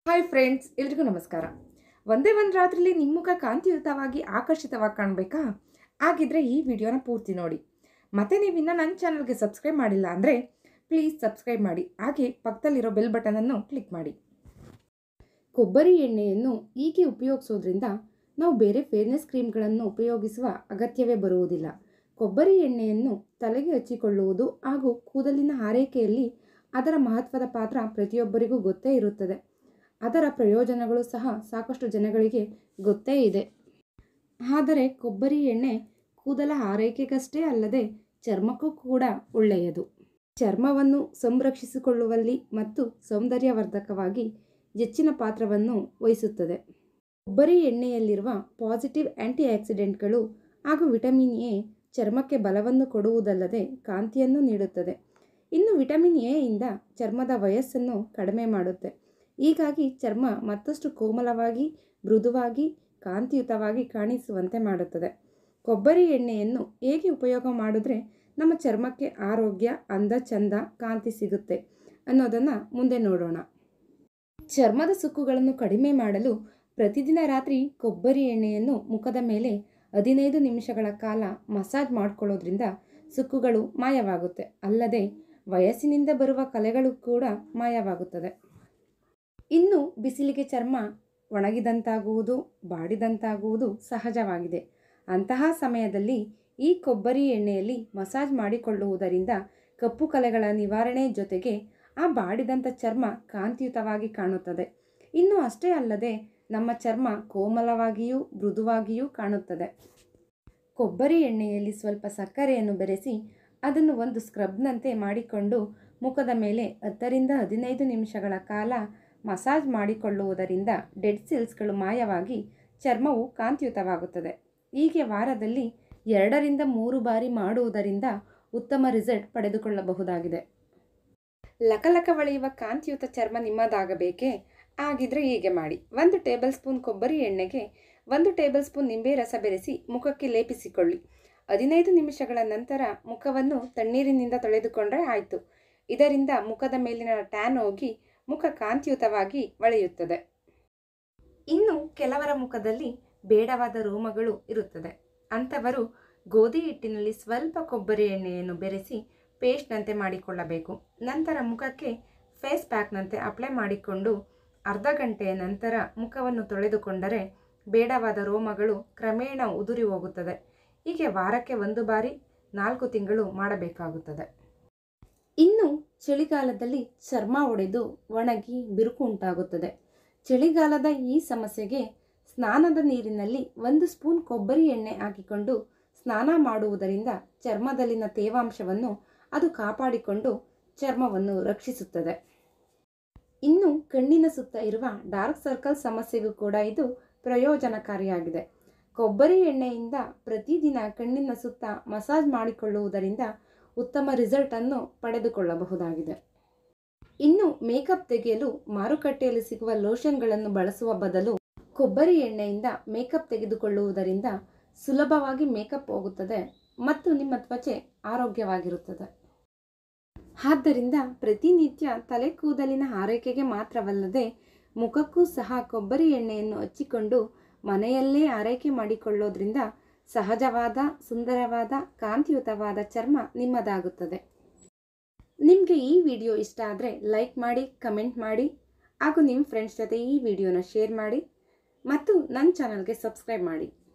Hi friends, ಎಲ್ರಿಗೂ ನಮಸ್ಕಾರ. ಒಂದೇ ಒಂದು ರಾತ್ರಿಲಿ ನಿಮ್ಮ ಮುಖ ಕಾಂತಿಯುತವಾಗಿ ಆಕರ್ಷಿತವಾಗಿ ಕಾಣಬೇಕಾ? ಹಾಗಿದ್ರೆ ಈ ವಿಡಿಯೋನ ಪೂರ್ತಿ ನೋಡಿ. ಮತ್ತೆ ನೀವು ಇನ್ನೂ ನನ್ನ ಚಾನಲ್ಗೆ ಸಬ್ಸ್ಕ್ರೈಬ್ ಮಾಡಿಲ್ಲ ಅಂದರೆ ಪ್ಲೀಸ್ ಸಬ್ಸ್ಕ್ರೈಬ್ ಮಾಡಿ. ಹಾಗೆ ಪಕ್ಕದಲ್ಲಿರೋ ಬೆಲ್ ಬಟನನ್ನು ಕ್ಲಿಕ್ ಮಾಡಿ. ಕೊಬ್ಬರಿ ಎಣ್ಣೆಯನ್ನು ಹೀಗೆ ಉಪಯೋಗಿಸೋದ್ರಿಂದ ನಾವು ಬೇರೆ ಫೇರ್ನೆಸ್ ಕ್ರೀಮ್ಗಳನ್ನು ಉಪಯೋಗಿಸುವ ಅಗತ್ಯವೇ ಬರುವುದಿಲ್ಲ. ಕೊಬ್ಬರಿ ಎಣ್ಣೆಯನ್ನು ತಲೆಗೆ ಹಚ್ಚಿಕೊಳ್ಳುವುದು ಹಾಗೂ ಕೂದಲಿನ ಆರೈಕೆಯಲ್ಲಿ ಅದರ ಮಹತ್ವದ ಪಾತ್ರ ಪ್ರತಿಯೊಬ್ಬರಿಗೂ ಗೊತ್ತೇ ಇರುತ್ತದೆ. ಅದರ ಪ್ರಯೋಜನಗಳು ಸಹ ಸಾಕಷ್ಟು ಜನಗಳಿಗೆ ಗೊತ್ತೇ ಇದೆ. ಆದರೆ ಕೊಬ್ಬರಿ ಎಣ್ಣೆ ಕೂದಲ ಆರೈಕೆಗಷ್ಟೇ ಅಲ್ಲದೆ ಚರ್ಮಕ್ಕೂ ಕೂಡ ಒಳ್ಳೆಯದು. ಚರ್ಮವನ್ನು ಸಂರಕ್ಷಿಸಿಕೊಳ್ಳುವಲ್ಲಿ ಮತ್ತು ಸೌಂದರ್ಯವರ್ಧಕವಾಗಿ ಹೆಚ್ಚಿನ ಪಾತ್ರವನ್ನು ವಹಿಸುತ್ತದೆ. ಕೊಬ್ಬರಿ ಎಣ್ಣೆಯಲ್ಲಿರುವ ಪಾಸಿಟಿವ್ ಆ್ಯಂಟಿ ಆಕ್ಸಿಡೆಂಟ್ಗಳು ಹಾಗೂ ವಿಟಮಿನ್ ಎ ಚರ್ಮಕ್ಕೆ ಬಲವನ್ನು ಕೊಡುವುದಲ್ಲದೆ ಕಾಂತಿಯನ್ನು ನೀಡುತ್ತದೆ. ಇನ್ನು ವಿಟಮಿನ್ ಎ ಇಂದ ಚರ್ಮದ ವಯಸ್ಸನ್ನು ಕಡಿಮೆ ಮಾಡುತ್ತೆ. ಹೀಗಾಗಿ ಚರ್ಮ ಮತ್ತಷ್ಟು ಕೋಮಲವಾಗಿ, ಮೃದುವಾಗಿ, ಕಾಂತಿಯುತವಾಗಿ ಕಾಣಿಸುವಂತೆ ಮಾಡುತ್ತದೆ. ಕೊಬ್ಬರಿ ಎಣ್ಣೆಯನ್ನು ಹೇಗೆ ಉಪಯೋಗ ಮಾಡಿದ್ರೆ ನಮ್ಮ ಚರ್ಮಕ್ಕೆ ಆರೋಗ್ಯ, ಅಂದ, ಚಂದ, ಕಾಂತಿ ಸಿಗುತ್ತೆ ಅನ್ನೋದನ್ನು ಮುಂದೆ ನೋಡೋಣ. ಚರ್ಮದ ಸುಕ್ಕುಗಳನ್ನು ಕಡಿಮೆ ಮಾಡಲು ಪ್ರತಿದಿನ ರಾತ್ರಿ ಕೊಬ್ಬರಿ ಎಣ್ಣೆಯನ್ನು ಮುಖದ ಮೇಲೆ 15 ನಿಮಿಷಗಳ ಕಾಲ ಮಸಾಜ್ ಮಾಡಿಕೊಳ್ಳೋದ್ರಿಂದ ಸುಕ್ಕುಗಳು ಮಾಯವಾಗುತ್ತೆ. ಅಲ್ಲದೆ ವಯಸ್ಸಿನಿಂದ ಬರುವ ಕಲೆಗಳು ಕೂಡ ಮಾಯವಾಗುತ್ತದೆ. ಇನ್ನು ಬಿಸಿಲಿಗೆ ಚರ್ಮ ಒಣಗಿದಂತಾಗುವುದು, ಬಾಡಿದಂತಾಗುವುದು ಸಹಜವಾಗಿದೆ. ಅಂತಹ ಸಮಯದಲ್ಲಿ ಈ ಕೊಬ್ಬರಿ ಎಣ್ಣೆಯಲ್ಲಿ ಮಸಾಜ್ ಮಾಡಿಕೊಳ್ಳುವುದರಿಂದ ಕಪ್ಪು ಕಲೆಗಳ ನಿವಾರಣೆ ಜೊತೆಗೆ ಆ ಬಾಡಿದಂಥ ಚರ್ಮ ಕಾಂತಿಯುತವಾಗಿ ಕಾಣುತ್ತದೆ. ಇನ್ನು ಅಷ್ಟೇ ಅಲ್ಲದೆ ನಮ್ಮ ಚರ್ಮ ಕೋಮಲವಾಗಿಯೂ ಮೃದುವಾಗಿಯೂ ಕಾಣುತ್ತದೆ. ಕೊಬ್ಬರಿ ಎಣ್ಣೆಯಲ್ಲಿ ಸ್ವಲ್ಪ ಸಕ್ಕರೆಯನ್ನು ಬೆರೆಸಿ ಅದನ್ನು ಒಂದು ಸ್ಕ್ರಬ್ನಂತೆ ಮಾಡಿಕೊಂಡು ಮುಖದ ಮೇಲೆ 10ರಿಂದ 15 ನಿಮಿಷಗಳ ಕಾಲ ಮಸಾಜ್ ಮಾಡಿಕೊಳ್ಳುವುದರಿಂದ ಡೆಡ್ ಸೆಲ್ಸ್ಗಳು ಮಾಯವಾಗಿ ಚರ್ಮವು ಕಾಂತಿಯುತವಾಗುತ್ತದೆ. ಹೀಗೆ ವಾರದಲ್ಲಿ 2ರಿಂದ 3 ಬಾರಿ ಮಾಡುವುದರಿಂದ ಉತ್ತಮ ರಿಸಲ್ಟ್ ಪಡೆದುಕೊಳ್ಳಬಹುದಾಗಿದೆ. ಲಕಲಕ ಹೊಳೆಯುವ ಕಾಂತಿಯುತ ಚರ್ಮ ನಿಮ್ಮದಾಗಬೇಕೇ? ಹಾಗಿದ್ರೆ ಹೀಗೆ ಮಾಡಿ. 1 ಟೇಬಲ್ ಸ್ಪೂನ್ ಕೊಬ್ಬರಿ ಎಣ್ಣೆಗೆ 1 ಟೇಬಲ್ ಸ್ಪೂನ್ ನಿಂಬೆ ರಸ ಬೆರೆಸಿ ಮುಖಕ್ಕೆ ಲೇಪಿಸಿಕೊಳ್ಳಿ. 15 ನಿಮಿಷಗಳ ನಂತರ ಮುಖವನ್ನು ತಣ್ಣೀರಿನಿಂದ ತೊಳೆದುಕೊಂಡ್ರೆ ಆಯಿತು. ಇದರಿಂದ ಮುಖದ ಮೇಲಿನ ಟ್ಯಾನ್ ಹೋಗಿ ಮುಖ ಕಾಂತಿಯುತವಾಗಿ ಹೊಳೆಯುತ್ತದೆ. ಇನ್ನು ಕೆಲವರ ಮುಖದಲ್ಲಿ ಬೇಡವಾದ ರೋಮಗಳು ಇರುತ್ತದೆ. ಅಂಥವರು ಗೋಧಿ ಹಿಟ್ಟಿನಲ್ಲಿ ಸ್ವಲ್ಪ ಕೊಬ್ಬರಿ ಎಣ್ಣೆಯನ್ನು ಬೆರೆಸಿ ಪೇಸ್ಟ್ನಂತೆ ಮಾಡಿಕೊಳ್ಳಬೇಕು. ನಂತರ ಮುಖಕ್ಕೆ ಫೇಸ್ ಪ್ಯಾಕ್ನಂತೆ ಅಪ್ಲೈ ಮಾಡಿಕೊಂಡು ಅರ್ಧ ಗಂಟೆಯ ನಂತರ ಮುಖವನ್ನು ತೊಳೆದುಕೊಂಡರೆ ಬೇಡವಾದ ರೋಮಗಳು ಕ್ರಮೇಣ ಉದುರಿ ಹೋಗುತ್ತದೆ. ಹೀಗೆ ವಾರಕ್ಕೆ 1 ಬಾರಿ 4 ತಿಂಗಳು ಮಾಡಬೇಕಾಗುತ್ತದೆ. ಇನ್ನು ಚಳಿಗಾಲದಲ್ಲಿ ಚರ್ಮ ಒಡೆದು ಒಣಗಿ ಬಿರುಕು ಉಂಟಾಗುತ್ತದೆ. ಚಳಿಗಾಲದ ಈ ಸಮಸ್ಯೆಗೆ ಸ್ನಾನದ ನೀರಿನಲ್ಲಿ 1 ಸ್ಪೂನ್ ಕೊಬ್ಬರಿ ಎಣ್ಣೆ ಹಾಕಿಕೊಂಡು ಸ್ನಾನ ಮಾಡುವುದರಿಂದ ಚರ್ಮದಲ್ಲಿನ ತೇವಾಂಶವನ್ನು ಅದು ಕಾಪಾಡಿಕೊಂಡು ಚರ್ಮವನ್ನು ರಕ್ಷಿಸುತ್ತದೆ. ಇನ್ನು ಕಣ್ಣಿನ ಸುತ್ತ ಇರುವ ಡಾರ್ಕ್ ಸರ್ಕಲ್ ಸಮಸ್ಯೆಗೂ ಕೂಡ ಇದು ಪ್ರಯೋಜನಕಾರಿಯಾಗಿದೆ. ಕೊಬ್ಬರಿ ಎಣ್ಣೆಯಿಂದ ಪ್ರತಿದಿನ ಕಣ್ಣಿನ ಸುತ್ತ ಮಸಾಜ್ ಮಾಡಿಕೊಳ್ಳುವುದರಿಂದ ಉತ್ತಮ ರಿಸಲ್ಟನ್ನು ಪಡೆದುಕೊಳ್ಳಬಹುದಾಗಿದೆ. ಇನ್ನು ಮೇಕಪ್ ತೆಗೆಯಲು ಮಾರುಕಟ್ಟೆಯಲ್ಲಿ ಸಿಗುವ ಲೋಷನ್ಗಳನ್ನು ಬಳಸುವ ಬದಲು ಕೊಬ್ಬರಿ ಎಣ್ಣೆಯಿಂದ ಮೇಕಪ್ ತೆಗೆದುಕೊಳ್ಳುವುದರಿಂದ ಸುಲಭವಾಗಿ ಮೇಕಪ್ ಹೋಗುತ್ತದೆ ಮತ್ತು ನಿಮ್ಮ ತ್ವಚೆ ಆರೋಗ್ಯವಾಗಿರುತ್ತದೆ. ಆದ್ದರಿಂದ ಪ್ರತಿನಿತ್ಯ ತಲೆ ಕೂದಲಿನ ಆರೈಕೆಗೆ ಮಾತ್ರವಲ್ಲದೆ ಮುಖಕ್ಕೂ ಸಹ ಕೊಬ್ಬರಿ ಎಣ್ಣೆಯನ್ನು ಹಚ್ಚಿಕೊಂಡು ಮನೆಯಲ್ಲೇ ಆರೈಕೆ ಮಾಡಿಕೊಳ್ಳೋದ್ರಿಂದ ಸಹಜವಾದ, ಸುಂದರವಾದ, ಕಾಂತಿಯುತವಾದ ಚರ್ಮ ನಿಮ್ಮದಾಗುತ್ತದೆ. ನಿಮಗೆ ಈ ವಿಡಿಯೋ ಇಷ್ಟ ಆದರೆ ಲೈಕ್ ಮಾಡಿ, ಕಮೆಂಟ್ ಮಾಡಿ ಹಾಗೂ ನಿಮ್ಮ ಫ್ರೆಂಡ್ಸ್ ಜೊತೆ ಈ ವಿಡಿಯೋನ ಶೇರ್ ಮಾಡಿ ಮತ್ತು ನನ್ನ ಚಾನಲ್ಗೆ ಸಬ್ಸ್ಕ್ರೈಬ್ ಮಾಡಿ.